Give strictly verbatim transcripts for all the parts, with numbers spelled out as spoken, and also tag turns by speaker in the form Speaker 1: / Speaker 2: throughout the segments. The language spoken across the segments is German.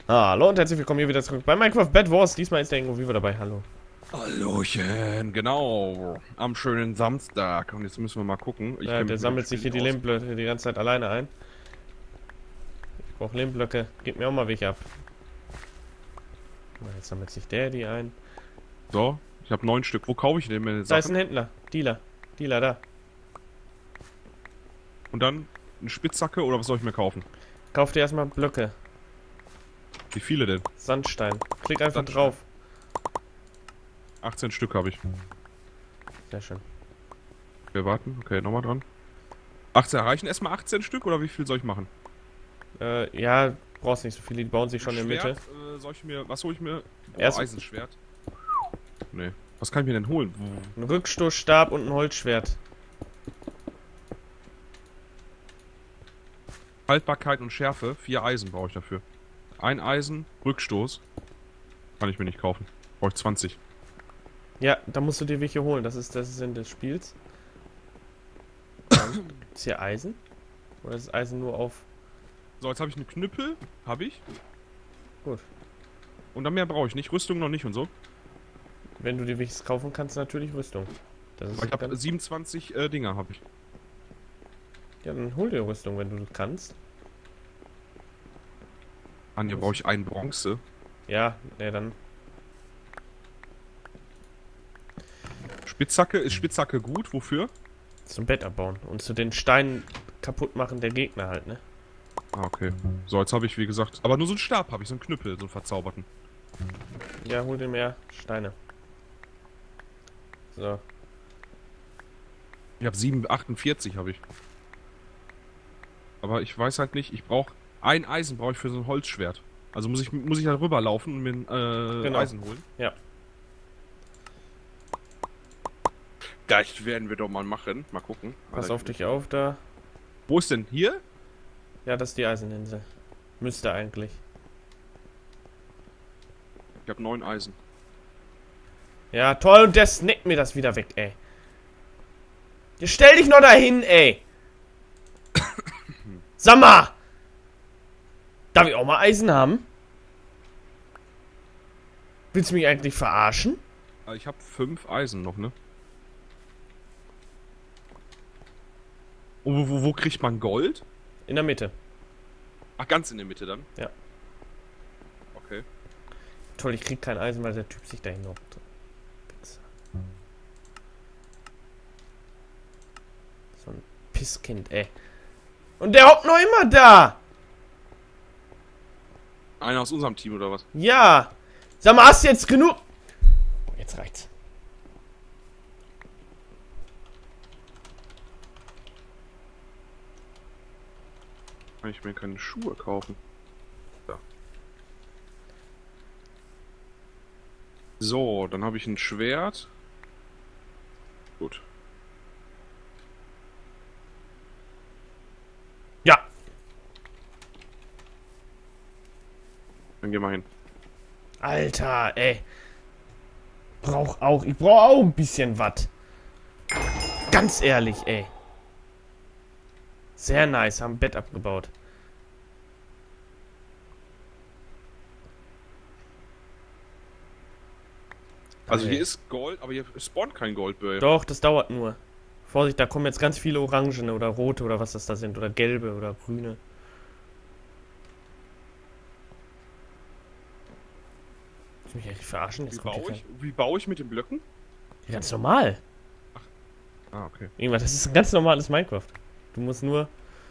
Speaker 1: Hallo und herzlich willkommen hier wieder zurück bei Minecraft Bed Wars. Diesmal ist der Ingo Viva dabei. Hallo.
Speaker 2: Hallöchen, genau. Am schönen Samstag. Und jetzt müssen wir mal gucken. Ich
Speaker 1: Ja,
Speaker 2: kenn
Speaker 1: der
Speaker 2: mich mit dem
Speaker 1: sammelt sich hier
Speaker 2: Spiel
Speaker 1: die
Speaker 2: nicht aus.
Speaker 1: Lehmblöcke die ganze Zeit alleine ein. Ich brauche Lehmblöcke. Gib mir auch mal welche ab. Na, jetzt sammelt sich der die ein.
Speaker 2: So, ich habe neun Stück. Wo kaufe ich denn meine
Speaker 1: Da ist ein
Speaker 2: Sachen?
Speaker 1: Händler. Dealer. Dealer da.
Speaker 2: Und dann eine Spitzhacke oder was soll ich mir kaufen?
Speaker 1: Kauf dir erstmal Blöcke.
Speaker 2: Wie viele denn?
Speaker 1: Sandstein. Klick einfach
Speaker 2: Sandstein.
Speaker 1: drauf.
Speaker 2: achtzehn Stück habe ich.
Speaker 1: Sehr schön.
Speaker 2: Wir warten. Okay, nochmal dran. achtzehn erreichen erstmal achtzehn Stück oder wie viel soll ich machen?
Speaker 1: Äh, ja, brauchst nicht so viele. Die bauen sich schon in der Mitte.
Speaker 2: Schwert, äh, soll ich mir. Was hole ich mir? Oh,
Speaker 1: Erst-
Speaker 2: Eisenschwert. Nee. Was kann ich mir denn holen?
Speaker 1: Ein Rückstoßstab und ein Holzschwert.
Speaker 2: Haltbarkeit und Schärfe. Vier Eisen brauche ich dafür. Ein Eisen, Rückstoß. Kann ich mir nicht kaufen. Brauche ich zwanzig.
Speaker 1: Ja, da musst du dir welche holen. Das ist das Sinn des Spiels. Dann gibt's hier Eisen? Oder ist Eisen nur auf...
Speaker 2: So, jetzt habe ich einen Knüppel. Habe ich.
Speaker 1: Gut.
Speaker 2: Und dann mehr brauche ich nicht. Rüstung noch nicht und so.
Speaker 1: Wenn du dir welches kaufen kannst, natürlich Rüstung. Das ist
Speaker 2: Aber ich habe
Speaker 1: ganz...
Speaker 2: siebenundzwanzig äh, Dinger habe ich.
Speaker 1: Ja, dann hol dir Rüstung, wenn du kannst.
Speaker 2: An hier brauche ich ein Bronze.
Speaker 1: Ja, ne, dann...
Speaker 2: Spitzhacke. Ist Spitzhacke gut? Wofür?
Speaker 1: Zum Bett abbauen. Und zu den Steinen kaputt machen der Gegner halt, ne?
Speaker 2: Ah, okay. So, jetzt habe ich, wie gesagt... Aber nur so einen Stab habe ich. So einen Knüppel. So einen verzauberten.
Speaker 1: Ja, hol dir mehr Steine. So.
Speaker 2: Ich habe sieben, achtundvierzig habe ich. Aber ich weiß halt nicht. Ich brauche... Ein Eisen brauche ich für so ein Holzschwert. Also muss ich, muss ich da rüberlaufen und mir ein äh,
Speaker 1: Genau.
Speaker 2: Eisen holen.
Speaker 1: Ja.
Speaker 2: Das werden wir doch mal machen. Mal gucken.
Speaker 1: Pass
Speaker 2: Alter,
Speaker 1: auf dich auf da.
Speaker 2: Wo ist denn? Hier?
Speaker 1: Ja, das ist die Eiseninsel. Müsste eigentlich.
Speaker 2: Ich habe neun Eisen.
Speaker 1: Ja, toll. Und der snackt mir das wieder weg, ey. Ja, stell dich noch dahin, ey. Sag mal. Darf ich auch mal Eisen haben? Willst du mich eigentlich verarschen?
Speaker 2: Ah, ich habe fünf Eisen noch, ne? Und wo, wo, wo kriegt man Gold?
Speaker 1: In der Mitte.
Speaker 2: Ach, ganz in der Mitte dann?
Speaker 1: Ja.
Speaker 2: Okay.
Speaker 1: Toll, ich krieg kein Eisen, weil der Typ sich dahin hockt. Wichser. So ein Pisskind, ey. Und der hockt noch immer da!
Speaker 2: Einer aus unserem Team oder was?
Speaker 1: Ja! Sag mal, hast du jetzt genug? Jetzt reicht's.
Speaker 2: Kann ich mir keine Schuhe kaufen? Ja. So, dann habe ich ein Schwert. Gut.
Speaker 1: Ja!
Speaker 2: Dann geh mal hin.
Speaker 1: Alter, ey. Brauch auch, ich brauch auch ein bisschen was. Ganz ehrlich, ey. Sehr nice, haben Bett abgebaut.
Speaker 2: Also
Speaker 1: Okay.
Speaker 2: hier ist Gold, aber hier spawnt kein Gold, Böll.
Speaker 1: Doch, das dauert nur. Vorsicht, da kommen jetzt ganz viele Orangene oder rote oder was das da sind. Oder gelbe oder grüne. Willst du mich eigentlich verarschen?
Speaker 2: Wie
Speaker 1: Jetzt kommt
Speaker 2: baue
Speaker 1: hier
Speaker 2: ich? Wie baue ich mit den Blöcken?
Speaker 1: kein... Ganz normal.
Speaker 2: Ah, okay.
Speaker 1: Irgendwas, das ist ein ganz normales Minecraft. Du musst nur...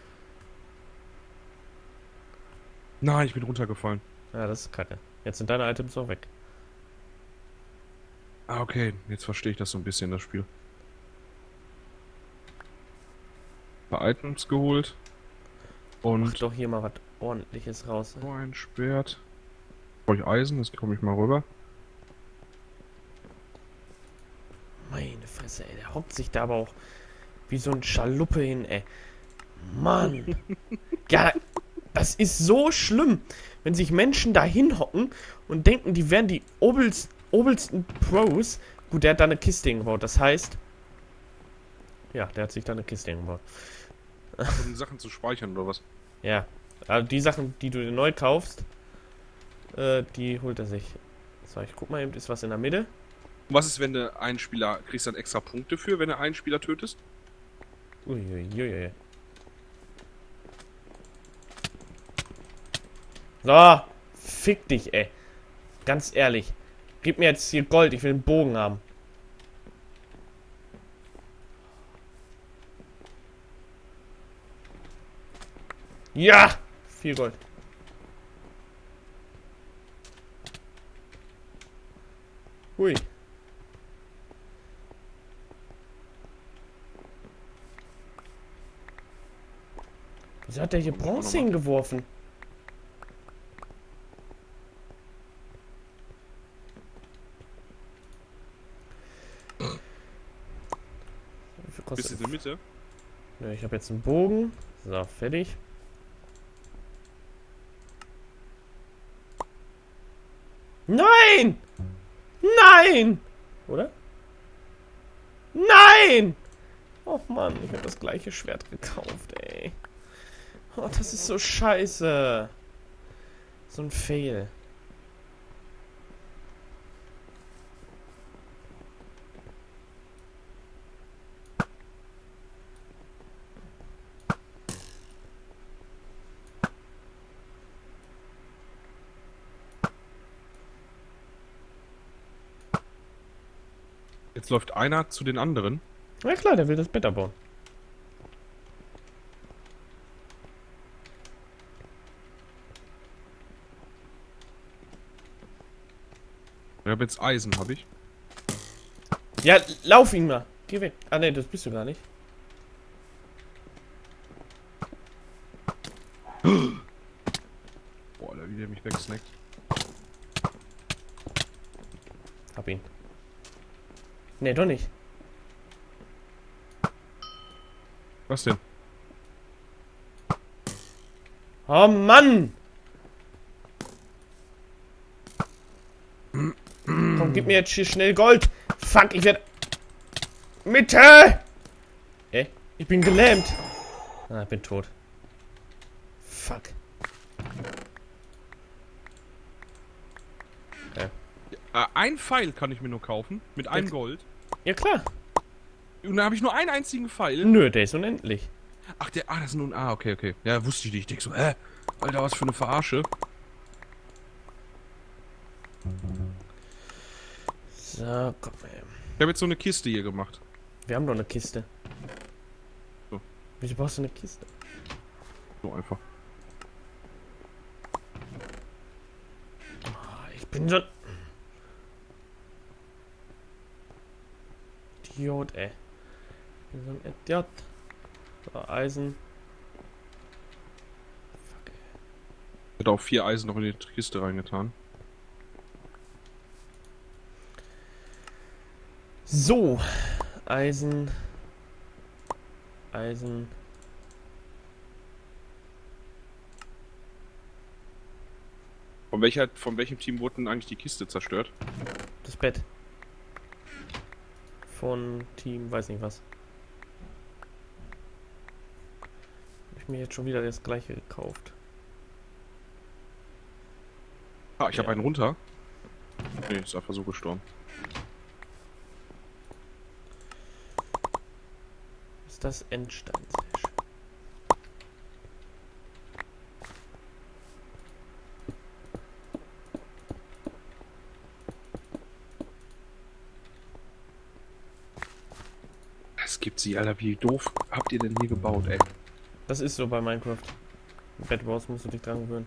Speaker 2: Nein, ich bin runtergefallen.
Speaker 1: Ja, das ist kacke. Jetzt sind deine Items auch weg.
Speaker 2: Ah, okay. Jetzt verstehe ich das so ein bisschen, das Spiel. Ein paar Items geholt.
Speaker 1: Mach
Speaker 2: Und
Speaker 1: doch hier mal was Ordentliches raus.
Speaker 2: so ein Schwert. Brauche ich Eisen, jetzt komme ich mal rüber.
Speaker 1: Meine Fresse, ey. Der hockt sich da aber auch wie so ein Schaluppe hin, ey. Mann. Ja, das ist so schlimm, wenn sich Menschen da hinhocken und denken, die wären die obelst, obelsten Pros. Gut, der hat da eine Kiste hingebaut. Das heißt... Ja, der hat sich da eine Kiste hingebaut.
Speaker 2: Um die Sachen zu speichern oder was?
Speaker 1: Ja. Also die Sachen, die du dir neu kaufst, Äh, die holt er sich. So, ich guck mal eben, ist was in der Mitte?
Speaker 2: Und was ist, wenn du einen Spieler, kriegst du dann extra Punkte für, wenn du einen Spieler tötest?
Speaker 1: Uiuiui. So, fick dich, ey. Ganz ehrlich. Gib mir jetzt hier Gold, ich will einen Bogen haben. Ja! Viel Gold. Hui. Wieso hat der hier Bronze hingeworfen?
Speaker 2: Bist du in der Mitte?
Speaker 1: Ja, ich habe jetzt einen Bogen. So, fertig. Nein! Nein! Oder? Nein! Oh Mann, ich habe das gleiche Schwert gekauft, ey. Oh, das ist so scheiße. So ein Fail.
Speaker 2: Jetzt läuft einer zu den anderen.
Speaker 1: Na klar, der will das Bett abbauen.
Speaker 2: Ich habe jetzt Eisen, habe ich.
Speaker 1: Ja, lauf ihn mal. Geh weg. Ah ne, das bist du gar nicht.
Speaker 2: Boah, der wie der mich wegsnackt.
Speaker 1: Hab ihn. Ne, doch nicht.
Speaker 2: Was denn?
Speaker 1: Oh Mann! Komm, gib mir jetzt hier schnell Gold. Fuck, ich werde... Mitte! Ey, ich bin gelähmt. Ah, ich bin tot. Fuck. Okay.
Speaker 2: Äh, ein Pfeil kann ich mir nur kaufen. Mit einem
Speaker 1: Jetzt-
Speaker 2: Gold.
Speaker 1: Ja klar.
Speaker 2: Und da habe ich nur einen einzigen Pfeil.
Speaker 1: Nö, der ist unendlich.
Speaker 2: Ach, der. Ah, das ist nun. Ah, okay, okay. Ja, wusste ich nicht. Ich denk so, hä? Alter, was für eine Verarsche.
Speaker 1: So, komm ey.
Speaker 2: Ich habe jetzt so eine Kiste hier gemacht.
Speaker 1: Wir haben doch eine Kiste.
Speaker 2: So.
Speaker 1: Wieso brauchst du eine Kiste?
Speaker 2: So einfach.
Speaker 1: Ah, ich bin so... Idiot, ey. Ich bin so ein Idiot. So, Eisen. Fuck, ey.
Speaker 2: Ich hätte auch vier Eisen noch in die Kiste reingetan.
Speaker 1: So. Eisen. Eisen.
Speaker 2: Von welcher, von welchem Team wurde denn eigentlich die Kiste zerstört?
Speaker 1: Das Bett. Von Team, weiß nicht was. Hab ich mir jetzt schon wieder das gleiche gekauft.
Speaker 2: Ah, ich
Speaker 1: Ja.
Speaker 2: habe einen runter. Nee, ist einfach so gestorben.
Speaker 1: Ist das Endstein? Sehr schön.
Speaker 2: Das gibt sie, Alter. Wie doof habt ihr denn hier gebaut, ey?
Speaker 1: Das ist so bei Minecraft. Bed Wars musst du dich dran gewöhnen.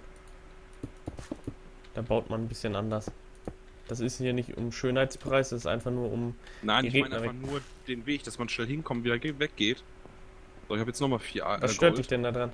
Speaker 1: Da baut man ein bisschen anders. Das ist hier nicht um Schönheitspreis, das ist einfach nur um...
Speaker 2: Nein,
Speaker 1: Die
Speaker 2: ich meine
Speaker 1: Gegner
Speaker 2: einfach nur den Weg, dass man schnell hinkommt, wieder ge- weggeht. So, ich habe jetzt nochmal vier äh,
Speaker 1: Was stört
Speaker 2: Gold.
Speaker 1: dich denn da dran?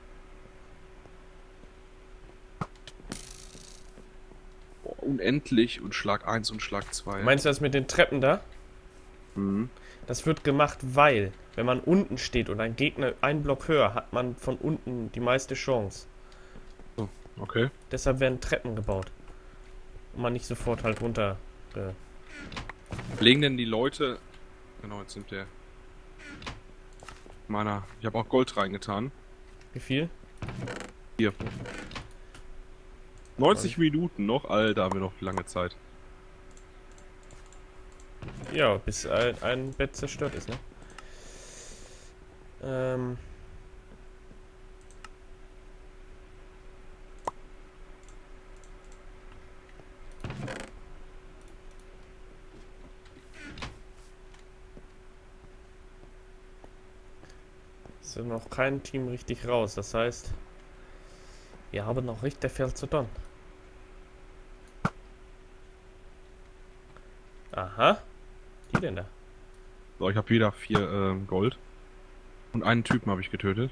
Speaker 2: Boah, unendlich und Schlag eins und Schlag zwei.
Speaker 1: Meinst du das mit den Treppen da?
Speaker 2: Mhm.
Speaker 1: Das wird gemacht, weil, wenn man unten steht und ein Gegner einen Block höher, hat man von unten die meiste Chance.
Speaker 2: Okay.
Speaker 1: Deshalb werden Treppen gebaut. Und man nicht sofort halt runter... Äh,
Speaker 2: Legen denn die Leute... Genau, jetzt nimmt der... Meiner... Ich habe auch Gold reingetan.
Speaker 1: wie viel?
Speaker 2: Hier. neunzig Minuten noch, Alter, haben wir noch lange Zeit.
Speaker 1: Ja, bis ein, ein Bett zerstört ist, ne? Ähm. Ist ja noch kein Team richtig raus. Das heißt, wir haben noch richtig viel zu tun. Aha. Die denn da?
Speaker 2: So, ich habe wieder vier ähm, Gold. Und einen Typen habe ich getötet.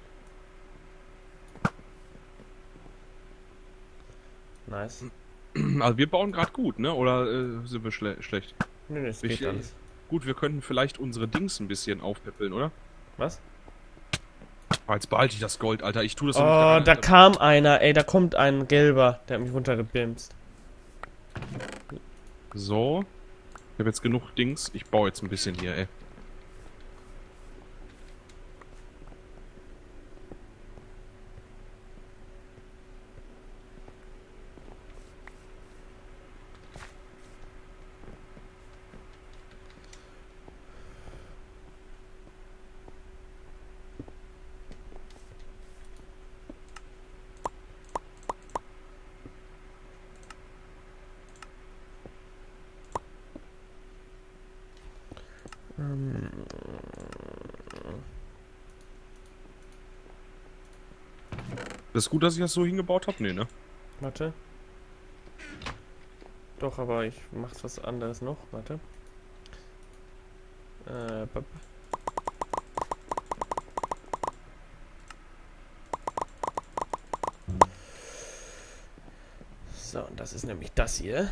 Speaker 1: Nice.
Speaker 2: Also wir bauen gerade gut, ne? Oder äh, sind wir schle schlecht?
Speaker 1: Nö, nö, es
Speaker 2: Ich,
Speaker 1: geht alles.
Speaker 2: Gut, wir könnten vielleicht unsere Dings ein bisschen aufpeppeln, oder?
Speaker 1: Was?
Speaker 2: Ah, jetzt behalte ich das Gold, Alter. Ich tue das doch
Speaker 1: Oh,
Speaker 2: nicht rein,
Speaker 1: da
Speaker 2: Alter.
Speaker 1: kam einer. Ey, da kommt ein gelber. Der hat mich runtergebimst.
Speaker 2: So. Ich habe jetzt genug Dings. Ich baue jetzt ein bisschen hier, ey.
Speaker 1: Ähm,
Speaker 2: Das ist gut, dass ich das so hingebaut habe? Nee, ne?
Speaker 1: warte. Doch, aber ich mach's was anderes noch. Warte. Äh, bap. So, und das ist nämlich das hier.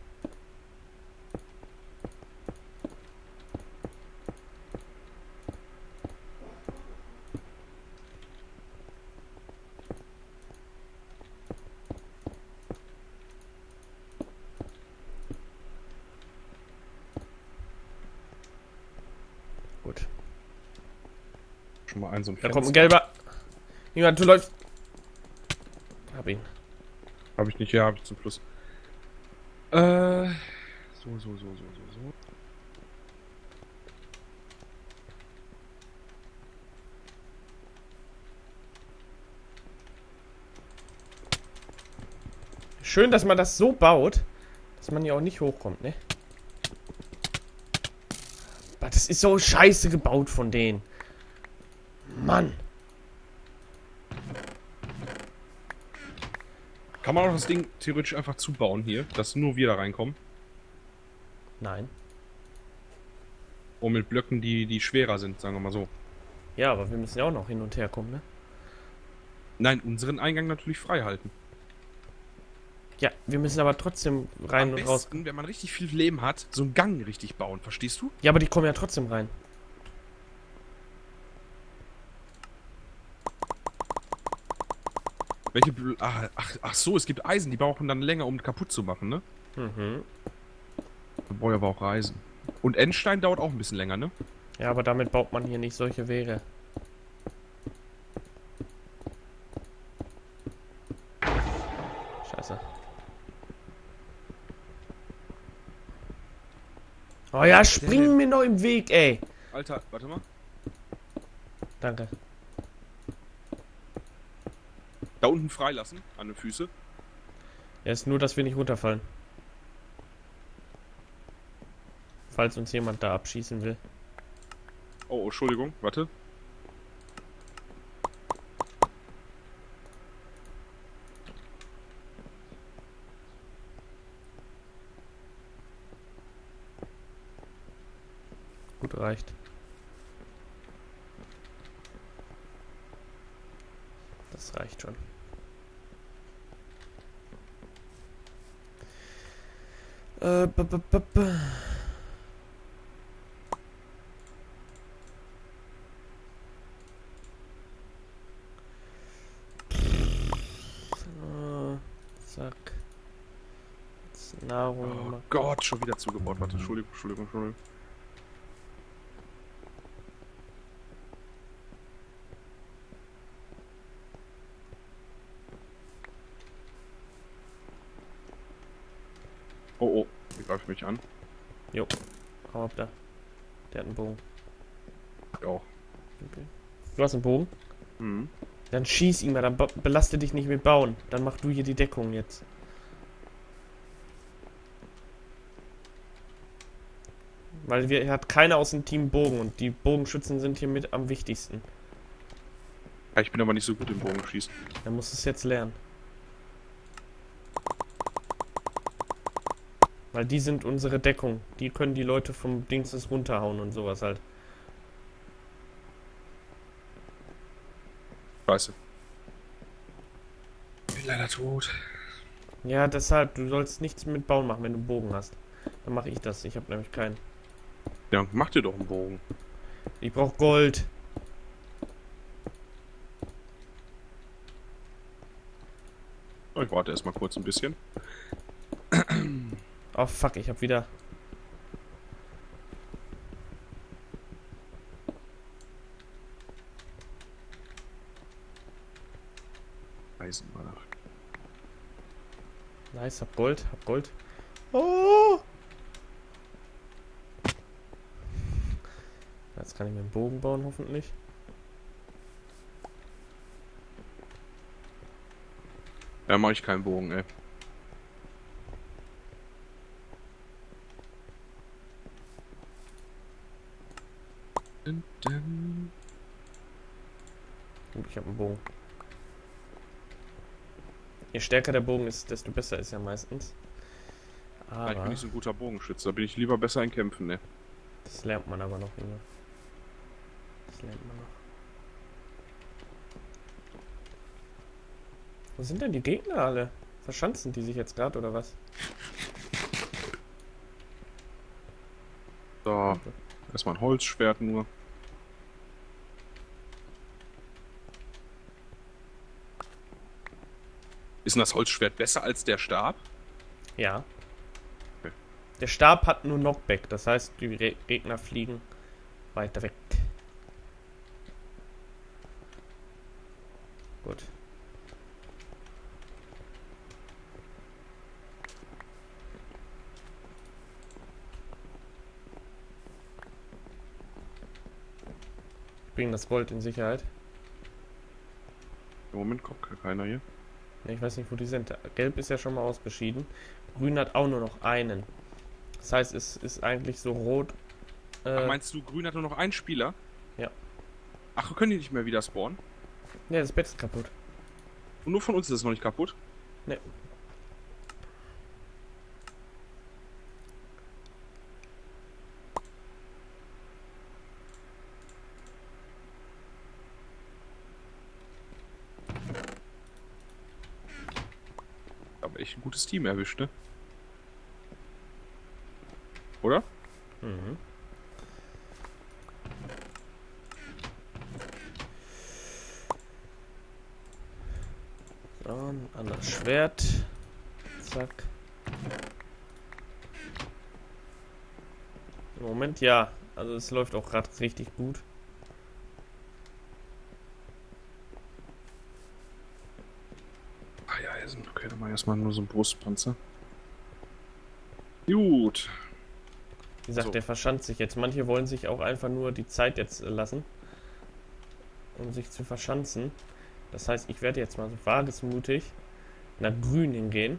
Speaker 1: Gut.
Speaker 2: Schon mal ein so ein
Speaker 1: Da
Speaker 2: Fenster.
Speaker 1: kommt ein gelber. Niemand, du läufst. Hab ihn.
Speaker 2: Habe ich nicht, ja, habe ich zum Schluss. Äh. So, so, so, so, so, so.
Speaker 1: Schön, dass man das so baut, dass man ja auch nicht hochkommt, ne? Aber das ist so scheiße gebaut von denen. Mann.
Speaker 2: Kann man auch das Ding theoretisch einfach zubauen hier, dass nur wir da reinkommen?
Speaker 1: Nein.
Speaker 2: Und mit Blöcken, die, die schwerer sind, sagen wir mal so.
Speaker 1: Ja, aber wir müssen ja auch noch hin und her kommen, ne?
Speaker 2: Nein, unseren Eingang natürlich frei halten.
Speaker 1: Ja, wir müssen aber trotzdem rein
Speaker 2: Am
Speaker 1: und raus.
Speaker 2: besten, wenn man richtig viel Leben hat, so einen Gang richtig bauen, verstehst du?
Speaker 1: Ja, aber die kommen ja trotzdem rein.
Speaker 2: Welche Bl ach, ach, ach so, es gibt Eisen, die brauchen dann länger, um kaputt zu machen, ne?
Speaker 1: Mhm.
Speaker 2: Wir brauchen aber auch Eisen. Und Endstein dauert auch ein bisschen länger, ne?
Speaker 1: Ja, aber damit baut man hier nicht solche Wege. Scheiße. Oh ja, spring mir noch im Weg, ey.
Speaker 2: Alter, warte mal.
Speaker 1: Danke.
Speaker 2: Da unten freilassen, an den Füßen.
Speaker 1: Ja, ist nur, dass wir nicht runterfallen. Falls uns jemand da abschießen will.
Speaker 2: Oh, oh, Entschuldigung, warte.
Speaker 1: Gut, reicht. Das reicht schon. Äh, b -b -b -b. So, zack. Jetzt Nahrung.
Speaker 2: Oh
Speaker 1: machen.
Speaker 2: Gott, schon wieder zugebaut. Warte, Entschuldigung, Entschuldigung, Entschuldigung. Oh, oh. Der greift mich an.
Speaker 1: Jo. Hau ab da. Der hat einen Bogen.
Speaker 2: Ich auch.
Speaker 1: Okay. Du hast einen Bogen?
Speaker 2: Mhm.
Speaker 1: Dann schieß ihn mal, dann belaste dich nicht mit Bauen. Dann mach du hier die Deckung jetzt. Weil wir hat keiner aus dem Team Bogen und die Bogenschützen sind hier mit am wichtigsten.
Speaker 2: Ja, ich bin aber nicht so gut im Bogenschießen.
Speaker 1: Dann musst du es jetzt lernen. Weil die sind unsere Deckung. Die können die Leute vom Dingstes runterhauen und sowas halt.
Speaker 2: Scheiße. Ich bin leider tot.
Speaker 1: Ja, deshalb, du sollst nichts mit Bauen machen, wenn du einen Bogen hast. Dann mache ich das. Ich habe nämlich keinen.
Speaker 2: Ja, mach dir doch einen Bogen.
Speaker 1: Ich brauche Gold.
Speaker 2: Oh, ich warte erstmal kurz ein bisschen.
Speaker 1: Oh fuck, ich habe wieder...
Speaker 2: Eisenbahn.
Speaker 1: Nice, hab Gold, hab Gold. Oh! Jetzt kann ich mir einen Bogen bauen, hoffentlich.
Speaker 2: Ja, mache ich keinen Bogen, ey. Dun, dun.
Speaker 1: Gut, ich habe einen Bogen. Je stärker der Bogen ist, desto besser ist ja meistens.
Speaker 2: Ja, ich bin
Speaker 1: Aber
Speaker 2: nicht so ein guter Bogenschütze, da bin ich lieber besser in Kämpfen, ne?
Speaker 1: das lernt man aber noch, Junge. Das lernt man noch. Wo sind denn die Gegner alle? Verschanzen die sich jetzt gerade oder was?
Speaker 2: So, erstmal ein Holzschwert nur. Ist denn das Holzschwert besser als der Stab?
Speaker 1: Ja.
Speaker 2: Okay.
Speaker 1: Der Stab hat nur Knockback, das heißt, die Re Gegner fliegen weiter weg. Gut. Bringen das Gold in Sicherheit.
Speaker 2: Im Moment kommt keiner hier.
Speaker 1: Ja, ich weiß nicht, wo die sind. Gelb ist ja schon mal ausgeschieden. Grün hat auch nur noch einen. Das heißt, es ist eigentlich so rot. Äh,
Speaker 2: Ach, meinst du, Grün hat nur noch einen Spieler?
Speaker 1: Ja.
Speaker 2: Ach, können die nicht mehr wieder spawnen?
Speaker 1: ja, das Bett ist kaputt.
Speaker 2: Und nur von uns ist es noch nicht kaputt?
Speaker 1: Ne.
Speaker 2: Aber echt ein gutes Team erwischt, ne? Oder?
Speaker 1: Mhm. So, ein anderes Schwert. Zack. Im Moment ja. Also es läuft auch gerade richtig gut.
Speaker 2: Ah ja, Eisen. Okay, dann mach ich erstmal nur so einen Brustpanzer. Gut.
Speaker 1: Wie gesagt,
Speaker 2: So.
Speaker 1: der verschanzt sich jetzt. Manche wollen sich auch einfach nur die Zeit jetzt äh, lassen, um sich zu verschanzen. Das heißt, ich werde jetzt mal so wagesmutig nach Grün hingehen.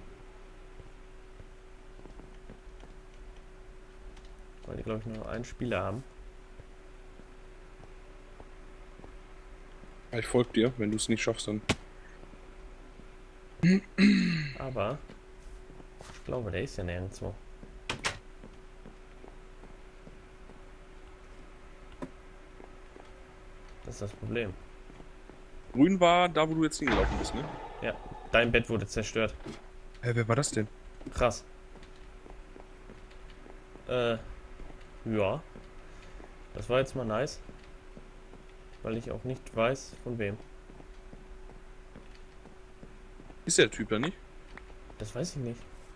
Speaker 1: Weil die, glaube ich, nur einen Spieler haben.
Speaker 2: Ich folge dir. Wenn du es nicht schaffst, dann...
Speaker 1: Aber ich glaube, der ist ja nirgendwo. Das ist das Problem.
Speaker 2: Grün war da, wo du jetzt hingelaufen bist, ne?
Speaker 1: Ja, dein Bett wurde zerstört.
Speaker 2: Hä, wer war das denn?
Speaker 1: Krass. Äh, ja. Das war jetzt mal nice. Weil ich auch nicht weiß, von wem.
Speaker 2: Ist der Typ da nicht?
Speaker 1: Das weiß ich nicht.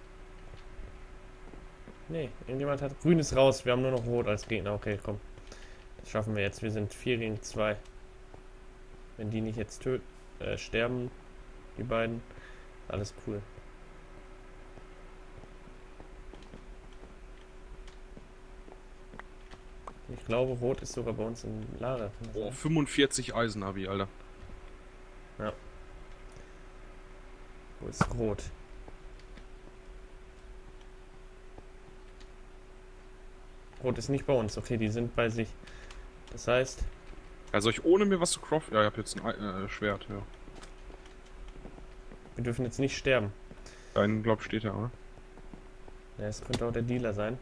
Speaker 1: Nee, irgendjemand hat... Grün ist raus, wir haben nur noch Rot als Gegner. Okay, komm. Das schaffen wir jetzt. Wir sind vier gegen zwei. Wenn die nicht jetzt töten, äh, sterben, die beiden, alles cool. Ich glaube, Rot ist sogar bei uns im Lager. Kann das
Speaker 2: Oh,
Speaker 1: sein?
Speaker 2: fünfundvierzig Eisen habe ich, Alter.
Speaker 1: Ja. Wo ist Rot? Rot ist nicht bei uns. Okay, die sind bei sich. Das heißt,
Speaker 2: Also ich ohne mir was zu craften. Ja, ich habe jetzt ein Ei- äh, Schwert, ja.
Speaker 1: wir dürfen jetzt nicht sterben.
Speaker 2: Dein, glaub, steht da, oder?
Speaker 1: Ja, es könnte auch der Dealer sein.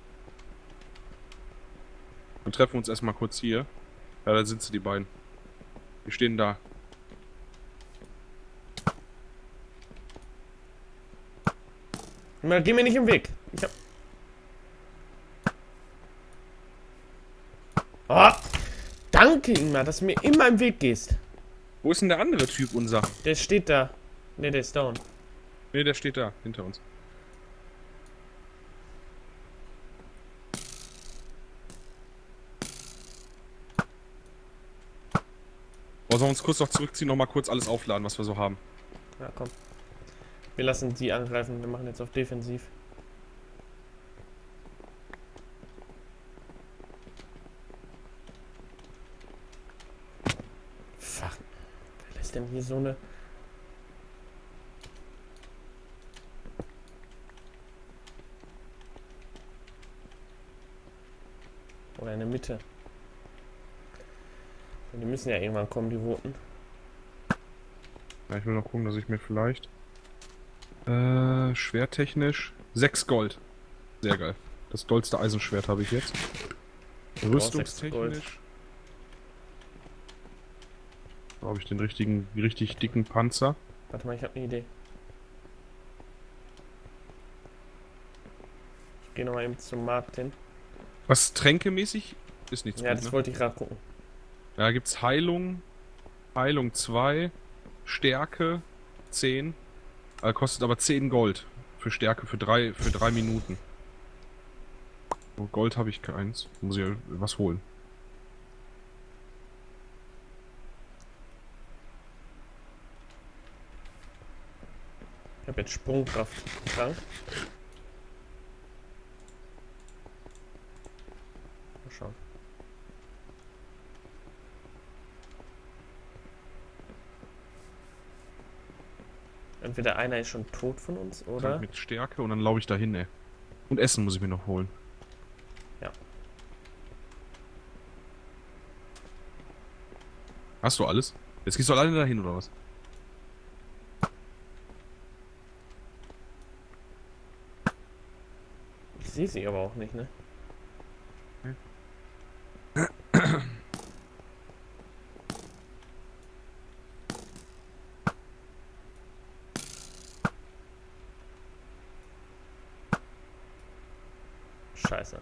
Speaker 2: Dann treffen wir uns erstmal kurz hier. Ja, da sind sie, die beiden. Die stehen da.
Speaker 1: Na, geh mir nicht im Weg. Ich hab. Oh! Danke, Ingmar, dass du mir immer im Weg gehst.
Speaker 2: Wo ist denn der andere Typ, unser?
Speaker 1: Der steht da. Ne, der ist down.
Speaker 2: Ne, der steht da, hinter uns. Oh, sollen wir uns kurz noch zurückziehen, noch mal kurz alles aufladen, was wir so haben.
Speaker 1: Ja, komm. Wir lassen die angreifen. Wir machen jetzt auf defensiv. Fuck. Wer lässt denn hier so eine... Oder in der Mitte. Die müssen ja irgendwann kommen, die Roten.
Speaker 2: Ja, ich will noch gucken, dass ich mir vielleicht... Äh, schwerttechnisch... sechs Gold. Sehr geil. Das dollste Eisenschwert habe ich jetzt. Rüstungstechnisch... Da habe ich den richtigen, richtig dicken Panzer.
Speaker 1: Warte mal, ich habe eine Idee. Ich gehe nochmal eben zum Markt hin.
Speaker 2: Was tränkemäßig ist nichts
Speaker 1: Ja,
Speaker 2: gut,
Speaker 1: das
Speaker 2: ne?
Speaker 1: wollte ich gerade gucken.
Speaker 2: Da gibt's Heilung, Heilung zwei, Stärke zehn, äh, kostet aber zehn Gold für Stärke für drei für drei Minuten. Oh, Gold habe ich keins, muss ich was holen.
Speaker 1: Ich habe jetzt Sprungkraft krank. Mal schauen. Entweder einer ist schon tot von uns, oder?
Speaker 2: Mit Stärke und dann laufe ich dahin, ey. Und Essen muss ich mir noch holen.
Speaker 1: Ja.
Speaker 2: Hast du alles? Jetzt gehst du alleine dahin, oder was?
Speaker 1: Ich sehe sie aber auch nicht, ne? Scheiße.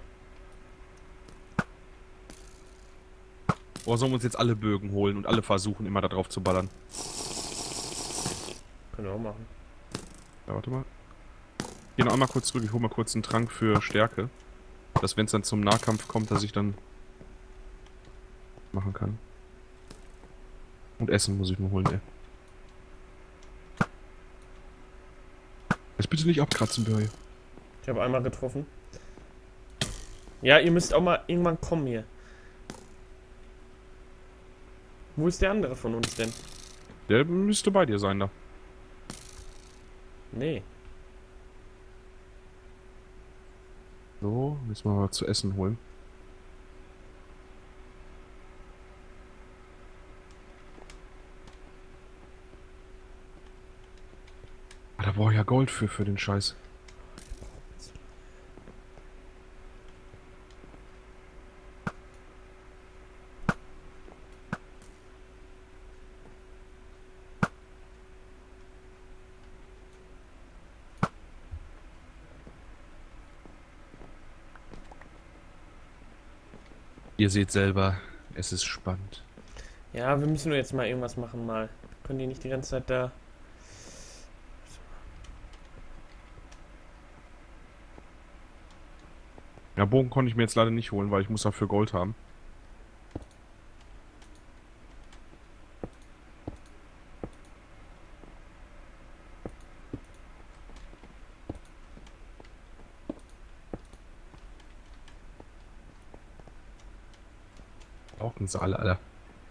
Speaker 2: Oder sollen wir uns jetzt alle Bögen holen und alle versuchen, immer da drauf zu ballern?
Speaker 1: Können wir auch machen.
Speaker 2: Ja, warte mal. Geh noch einmal kurz zurück, ich hol mal kurz einen Trank für Stärke. Dass, wenn es dann zum Nahkampf kommt, dass ich dann machen kann. Und Essen muss ich mir holen, ey. Jetzt bitte nicht abkratzen, Börje.
Speaker 1: Ich habe einmal getroffen. Ja, ihr müsst auch mal irgendwann kommen hier. Wo ist der andere von uns denn?
Speaker 2: Der müsste bei dir sein, da.
Speaker 1: Nee.
Speaker 2: So, müssen wir mal zu essen holen. Ah, da brauche ich ja Gold für, für den Scheiß. Ihr seht selber, es ist spannend.
Speaker 1: Ja, wir müssen nur jetzt mal irgendwas machen, mal. Können die nicht die ganze Zeit da...
Speaker 2: Ja, Bogen konnte ich mir jetzt leider nicht holen, weil ich muss dafür Gold haben. verbocken sie alle, Alter.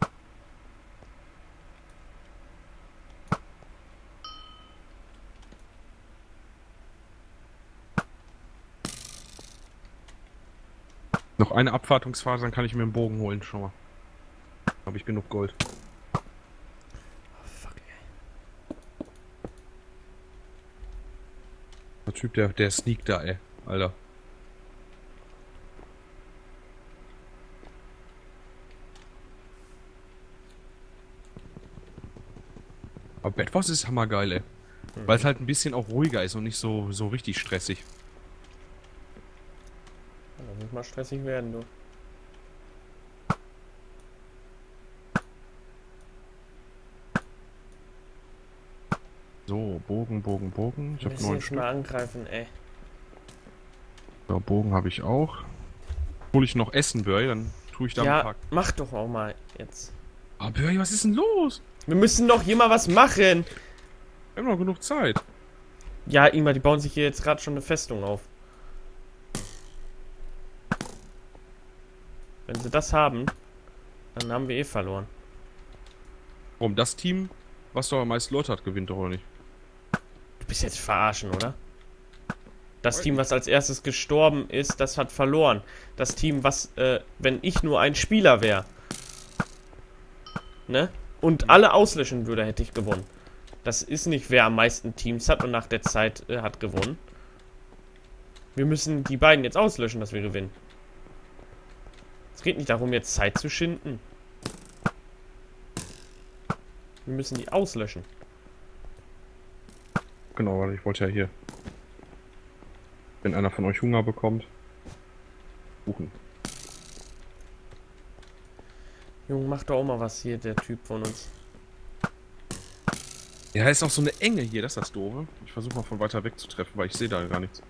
Speaker 2: Noch eine Abwartungsphase, dann kann ich mir einen Bogen holen, schon mal. Habe ich genug Gold.
Speaker 1: Oh, fuck, ey.
Speaker 2: Der Typ, der, der sneakt da, ey. Alter. Aber Bedwars ist hammergeil, ey.
Speaker 1: Mhm.
Speaker 2: Weil es halt ein bisschen auch ruhiger ist und nicht so, so richtig stressig.
Speaker 1: Das muss mal stressig werden, du.
Speaker 2: So, Bogen, Bogen, Bogen. Ich
Speaker 1: Wir
Speaker 2: habe
Speaker 1: müssen
Speaker 2: neun
Speaker 1: jetzt
Speaker 2: Stück.
Speaker 1: mal angreifen, ey.
Speaker 2: So, Bogen habe ich auch. Hol ich noch Essen, Börj, dann tue ich da ein
Speaker 1: Ja,
Speaker 2: paar.
Speaker 1: mach doch auch mal jetzt.
Speaker 2: Ah, Börj, was ist denn los?
Speaker 1: Wir müssen doch hier mal was machen.
Speaker 2: Wir haben noch genug Zeit.
Speaker 1: Ja, Ingmar, die bauen sich hier jetzt gerade schon eine Festung auf. Wenn sie das haben, dann haben wir eh verloren.
Speaker 2: Warum das Team, was doch am meisten Leute hat, gewinnt doch, oder nicht?
Speaker 1: Du bist jetzt verarschen, oder? Das Team, was als erstes gestorben ist, das hat verloren. Das Team, was, äh, wenn ich nur ein Spieler wäre, ne? Und alle auslöschen würde, hätte ich gewonnen. Das ist nicht, wer am meisten Teams hat und nach der Zeit äh, hat gewonnen. Wir müssen die beiden jetzt auslöschen, dass wir gewinnen. Es geht nicht darum, jetzt Zeit zu schinden. Wir müssen die auslöschen.
Speaker 2: Genau, weil ich wollte ja hier. Wenn einer von euch Hunger bekommt. Kuchen.
Speaker 1: Junge, mach doch auch mal was hier, der Typ von uns.
Speaker 2: Ja, ist auch so eine Enge hier, das ist das Doofe. Ich versuche mal von weiter weg zu treffen, weil ich sehe da gar nichts.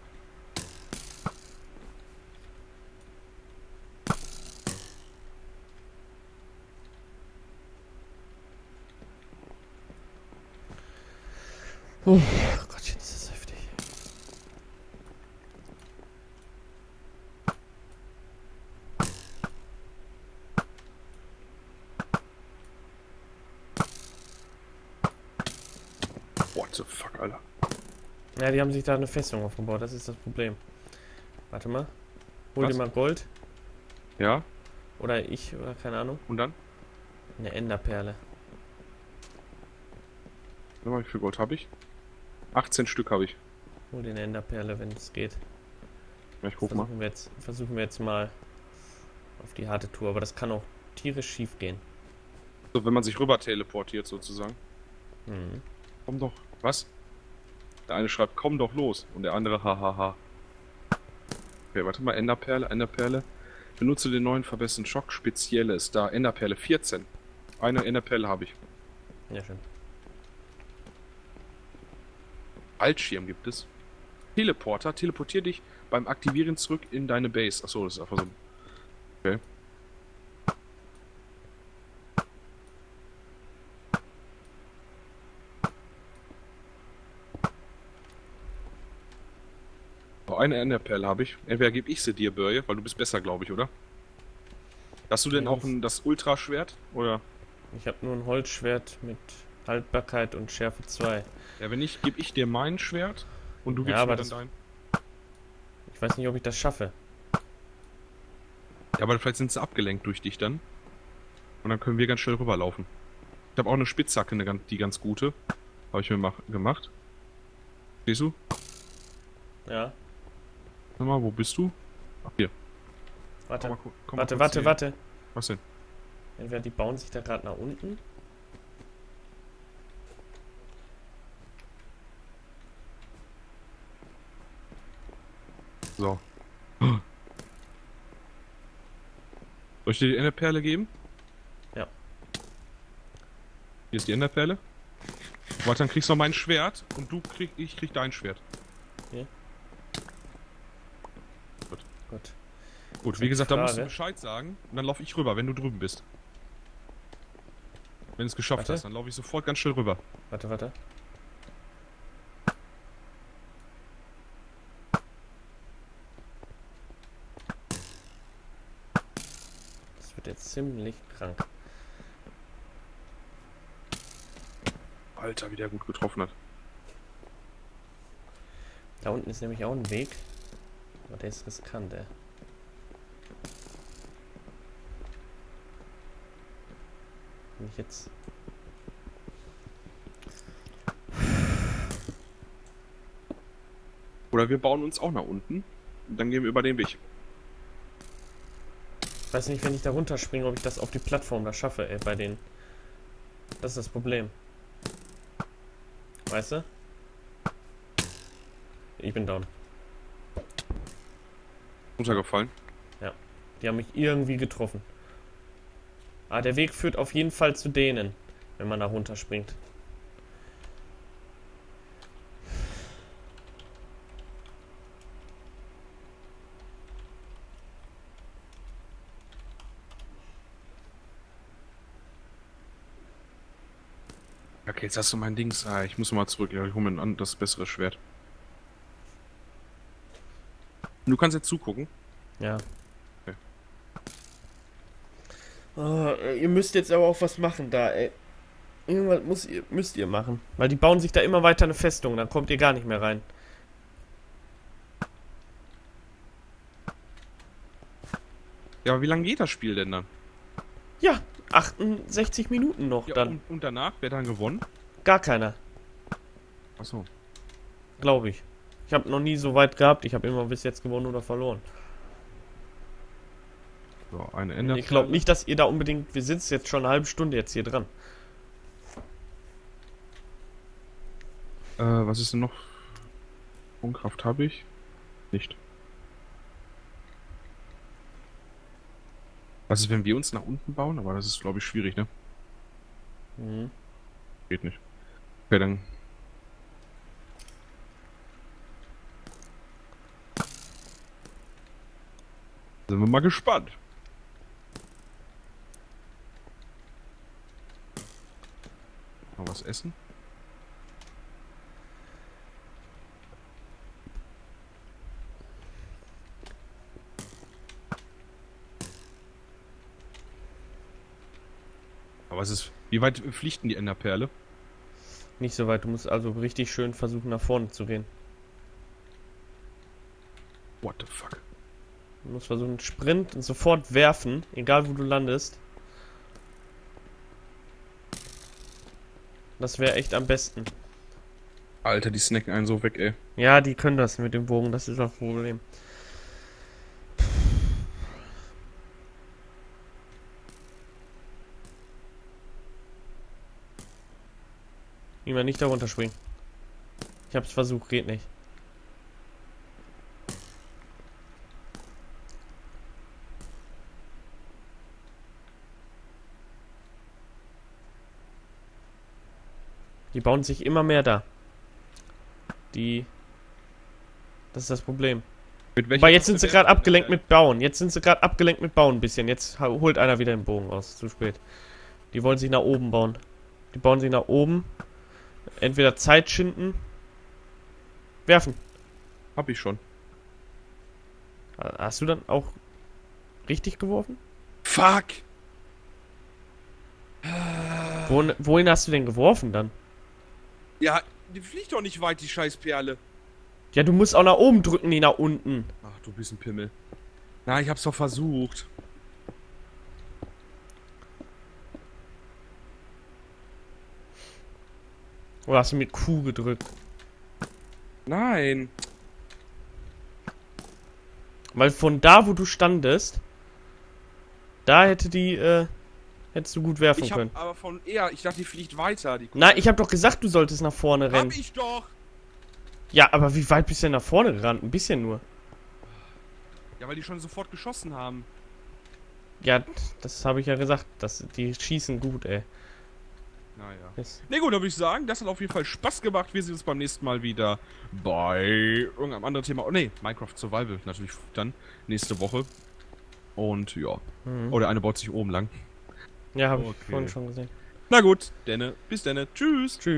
Speaker 1: Oh Gott, jetzt ist das heftig.
Speaker 2: What the fuck, Alter.
Speaker 1: Ja, die haben sich da eine Festung aufgebaut, das ist das Problem. Warte mal. Hol
Speaker 2: Was?
Speaker 1: dir mal Gold.
Speaker 2: Ja,
Speaker 1: Oder ich, oder keine Ahnung.
Speaker 2: und dann?
Speaker 1: Eine Enderperle.
Speaker 2: Wie viel Gold habe ich? achtzehn Stück habe ich.
Speaker 1: Hol dir eine Enderperle, wenn es geht.
Speaker 2: Ja, ich guck mal.
Speaker 1: Versuchen wir, jetzt, versuchen wir jetzt mal auf die harte Tour. Aber das kann auch tierisch schief gehen.
Speaker 2: So, wenn man sich rüber teleportiert sozusagen.
Speaker 1: Mhm.
Speaker 2: Komm doch. Was? Der eine schreibt, komm doch los. Und der andere, hahaha. Okay, warte mal, Enderperle, Enderperle. Benutze den neuen verbesserten Schock. Spezielles. Da, Enderperle vierzehn. Eine Enderperle habe ich.
Speaker 1: Ja, schön.
Speaker 2: Altschirm gibt es. Teleporter. Teleportier dich beim Aktivieren zurück in deine Base. Achso, das ist einfach so. Okay. Oh, eine Enderperle habe ich. Entweder gebe ich sie dir, Börje, weil du bist besser, glaube ich, oder? Hast du denn
Speaker 1: Ja,
Speaker 2: auch ein, das Ultraschwert? Oder?
Speaker 1: Ich habe nur ein Holzschwert mit Haltbarkeit und Schärfe zwei.
Speaker 2: Ja, wenn nicht, gebe ich dir mein Schwert und du
Speaker 1: Ja,
Speaker 2: gibst
Speaker 1: aber
Speaker 2: mir dann
Speaker 1: das-
Speaker 2: dein.
Speaker 1: Ich weiß nicht, ob ich das schaffe.
Speaker 2: Ja, aber vielleicht sind sie abgelenkt durch dich dann. Und dann können wir ganz schnell rüberlaufen. Ich habe auch eine Spitzhacke, eine, ganz- die ganz gute. Habe ich mir mach, gemacht. Siehst du?
Speaker 1: Ja.
Speaker 2: Sag mal, wo bist du? Ach, hier.
Speaker 1: Warte,
Speaker 2: Komm mal, gu- komm mal
Speaker 1: warte,
Speaker 2: kurz
Speaker 1: warte,
Speaker 2: hier.
Speaker 1: warte.
Speaker 2: Was denn?
Speaker 1: Entweder die bauen sich da gerade nach unten.
Speaker 2: So. Soll ich dir die Enderperle geben?
Speaker 1: Ja.
Speaker 2: Hier ist die Enderperle. Warte, dann kriegst du noch mein Schwert und du krieg, ich krieg dein Schwert.
Speaker 1: Hier.
Speaker 2: Gut.
Speaker 1: Gut.
Speaker 2: Gut, wie gesagt, da musst du
Speaker 1: Frage.
Speaker 2: Bescheid sagen und dann laufe ich rüber, wenn du drüben bist. Wenn du es geschafft
Speaker 1: Warte.
Speaker 2: hast, dann laufe ich sofort ganz schnell rüber.
Speaker 1: Warte, warte. Das wird wird jetzt ziemlich krank.
Speaker 2: Alter, wie der gut getroffen hat.
Speaker 1: Da unten ist nämlich auch ein Weg. Aber der ist riskant, ey. Wenn ich jetzt...
Speaker 2: Oder wir bauen uns auch nach unten. Und dann gehen wir über den Weg.
Speaker 1: Ich weiß nicht, wenn ich da runterspringe, ob ich das auf die Plattform da schaffe, ey, bei den... Das ist das Problem. Weißt du? Ich bin down.
Speaker 2: Runtergefallen.
Speaker 1: Ja. Die haben mich irgendwie getroffen. Ah, der Weg führt auf jeden Fall zu denen, wenn man da runterspringt.
Speaker 2: Okay, jetzt hast du mein Dings. Ah, ich muss mal zurück. Ja, ich hole mir ein anderes, besseres Schwert. Du kannst jetzt zugucken.
Speaker 1: Ja.
Speaker 2: Okay.
Speaker 1: Oh, ihr müsst jetzt aber auch was machen da, ey. Irgendwas muss ihr, müsst ihr machen. Weil die bauen sich da immer weiter eine Festung, dann kommt ihr gar nicht mehr rein.
Speaker 2: Ja, aber wie lange geht das Spiel denn dann?
Speaker 1: Ja, achtundsechzig Minuten noch
Speaker 2: Ja,
Speaker 1: dann.
Speaker 2: und, und danach? Wer dann gewonnen?
Speaker 1: Gar keiner,
Speaker 2: Achso.
Speaker 1: glaube ich. Ich habe noch nie so weit gehabt. Ich habe immer bis jetzt gewonnen oder verloren.
Speaker 2: So, eine Ende.
Speaker 1: Ich glaube nicht, dass ihr da unbedingt... Wir sitzen jetzt schon eine halbe Stunde jetzt hier dran.
Speaker 2: Äh, was ist denn noch? Sprungkraft habe ich? Nicht. Was ist, wenn wir uns nach unten bauen? Aber das ist, glaube ich, schwierig, ne?
Speaker 1: Mhm.
Speaker 2: Geht nicht. Okay, dann... Sind wir mal gespannt. Mal was essen? Aber es ist... Wie weit fliegt denn die Enderperle?
Speaker 1: Nicht so weit. Du musst also richtig schön versuchen, nach vorne zu gehen.
Speaker 2: What the fuck?
Speaker 1: Du musst versuchen, Sprint und sofort werfen, egal wo du landest. Das wäre echt am besten.
Speaker 2: Alter, die snacken einen so weg, ey.
Speaker 1: Ja, die können das mit dem Bogen, das ist das Problem. Niemand nicht da runterspringen. Ich hab's versucht, geht nicht. Die bauen sich immer mehr da. Die... Das ist das Problem.
Speaker 2: Mit welcher
Speaker 1: Aber jetzt sind
Speaker 2: Waffe
Speaker 1: sie gerade
Speaker 2: werden-
Speaker 1: abgelenkt mit Bauen. Jetzt sind sie gerade abgelenkt mit Bauen ein bisschen. Jetzt ha- holt einer wieder den Bogen raus. Zu spät. Die wollen sich nach oben bauen. Die bauen sich nach oben. Entweder Zeit schinden. Werfen.
Speaker 2: Hab ich schon.
Speaker 1: Hast du dann auch richtig geworfen?
Speaker 2: Fuck!
Speaker 1: Wohin, wohin hast du denn geworfen dann?
Speaker 2: Ja, die fliegt doch nicht weit, die Scheißperle.
Speaker 1: Ja, du musst auch nach oben drücken, nie nach unten.
Speaker 2: Ach, du bist ein Pimmel. Na, ich hab's doch versucht.
Speaker 1: Oder hast du mit Q gedrückt?
Speaker 2: Nein.
Speaker 1: Weil von da, wo du standest, da hätte die, äh, hättest du gut werfen
Speaker 2: Ich hab
Speaker 1: können.
Speaker 2: aber von eher, ich dachte, die fliegt weiter. Die
Speaker 1: Nein, ich habe doch gesagt, du solltest nach vorne rennen.
Speaker 2: Hab ich doch.
Speaker 1: Ja, aber wie weit bist du denn nach vorne gerannt? Ein bisschen nur.
Speaker 2: Ja, weil die schon sofort geschossen haben.
Speaker 1: Ja, das habe ich ja gesagt. Das, die schießen gut, ey.
Speaker 2: Naja.
Speaker 1: Ist-
Speaker 2: Ne, gut, dann würde ich sagen, das hat auf jeden Fall Spaß gemacht. Wir sehen uns beim nächsten Mal wieder bei irgendeinem anderen Thema. Oh, ne, Minecraft Survival natürlich dann nächste Woche. Und ja.
Speaker 1: Mhm.
Speaker 2: Oh, der eine baut sich oben lang.
Speaker 1: Ja, habe
Speaker 2: Okay.
Speaker 1: ich vorhin schon gesehen.
Speaker 2: Na gut, Denne. Bis denne. Tschüss.
Speaker 1: Tschüss.